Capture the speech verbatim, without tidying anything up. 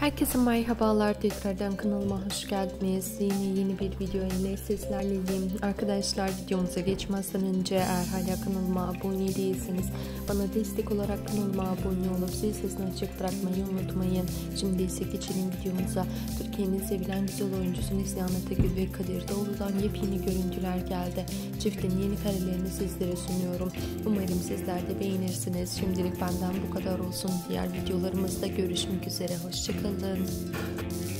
Herkese merhabalar, tekrardan kanalıma hoş geldiniz. Yeni yeni bir video ile sizlerleyim. Arkadaşlar, videomuza geçmezden önce eğer hala kanalıma abone değilseniz bana destek olarak kanalıma abone olup zil sesini açık bırakmayı unutmayın. Şimdi ise geçelim videomuza. Türkiye'nin sevilen güzel oyuncusu Neslihan Atagül ve Kadir Doğulu'dan yepyeni görüntüler geldi. Çiftin yeni karelerini sizlere sunuyorum. Umarım sizler de beğenirsiniz. Şimdilik benden bu kadar olsun. Diğer videolarımızda görüşmek üzere. Hoşçakalın.